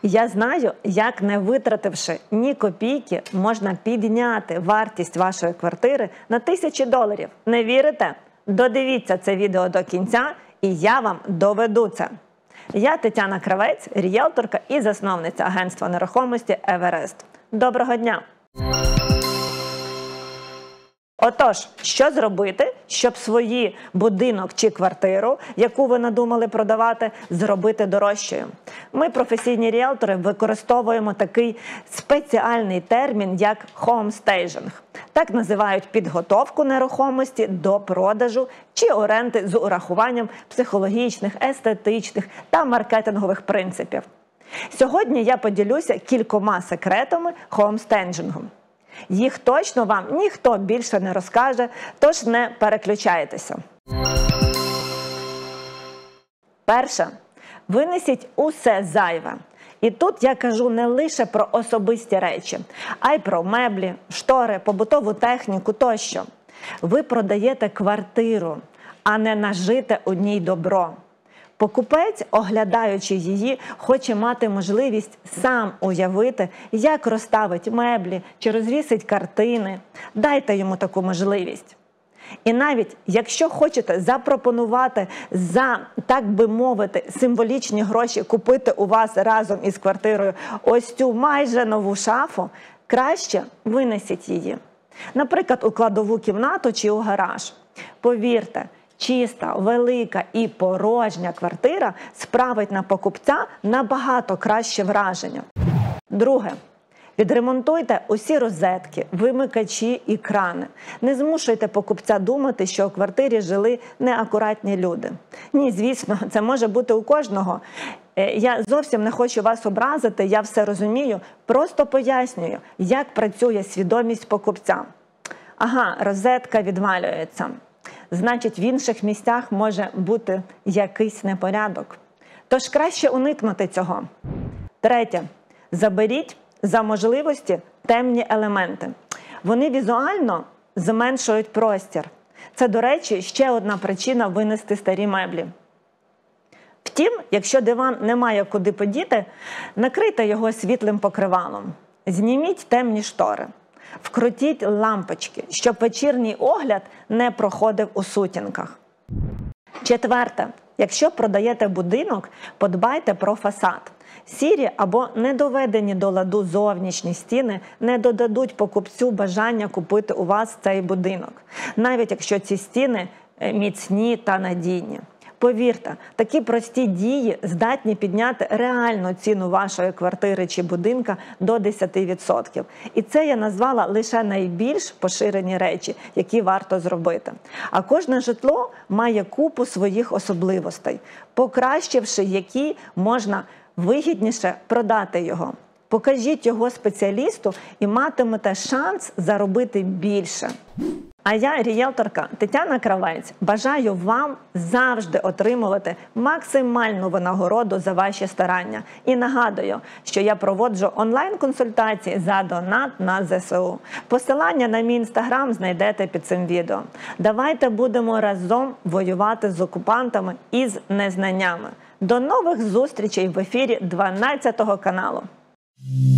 Я знаю, як не витративши ні копійки, можна підняти вартість вашої квартири на $1000. Не вірите? Додивіться це відео до кінця, і я вам доведу це. Я Тетяна Кравець, ріелторка і засновниця агентства нерухомості «Еверест». Доброго дня! Отож, що зробити, щоб свій будинок чи квартиру, яку ви надумали продавати, зробити дорожчою? Ми, професійні ріелтори, використовуємо такий спеціальний термін, як «хоумстейджинг». Так називають підготовку нерухомості до продажу чи оренди з урахуванням психологічних, естетичних та маркетингових принципів. Сьогодні я поділюся кількома секретами хоумстейджингу. Їх точно вам ніхто більше не розкаже, тож не переключайтеся. Перше. Винесіть усе зайве. І тут я кажу не лише про особисті речі, а й про меблі, штори, побутову техніку тощо. Ви продаєте квартиру, а не нажите у ній добро. Покупець, оглядаючи її, хоче мати можливість сам уявити, як розставить меблі чи розвісить картини. Дайте йому таку можливість. І навіть якщо хочете запропонувати за, так би мовити, символічні гроші купити у вас разом із квартирою ось цю майже нову шафу, краще винесіть її. Наприклад, у кладову кімнату чи у гараж. Повірте, чиста, велика і порожня квартира справить на покупця набагато краще враження. Друге. Відремонтуйте усі розетки, вимикачі і крани. Не змушуйте покупця думати, що у квартирі жили неакуратні люди. Ні, звісно, це може бути у кожного. Я зовсім не хочу вас образити, я все розумію, просто пояснюю, як працює свідомість покупця. Ага, розетка відвалюється. Значить, в інших місцях може бути якийсь непорядок. Тож краще уникнути цього. Третє. Заберіть за можливості темні елементи. Вони візуально зменшують простір. Це, до речі, ще одна причина винести старі меблі. Втім, якщо диван немає куди подіти, накрийте його світлим покривалом. Зніміть темні штори. Вкрутіть лампочки, щоб вечірній огляд не проходив у сутінках. Четверте. Якщо продаєте будинок, подбайте про фасад. Сірі або недоведені до ладу зовнішні стіни не додадуть покупцю бажання купити у вас цей будинок, навіть якщо ці стіни міцні та надійні. Повірте, такі прості дії здатні підняти реальну ціну вашої квартири чи будинка до 10%. І це я назвала лише найбільш поширені речі, які варто зробити. А кожне житло має купу своїх особливостей, покращивши які можна вигідніше продати його. Покажіть його спеціалісту і матимете шанс заробити більше. А я, ріелторка Тетяна Кравець, бажаю вам завжди отримувати максимальну винагороду за ваші старання. І нагадую, що я проводжу онлайн-консультації за донат на ЗСУ. Посилання на мій інстаграм знайдете під цим відео. Давайте будемо разом воювати з окупантами і з незнаннями. До нових зустрічей в ефірі 12 каналу.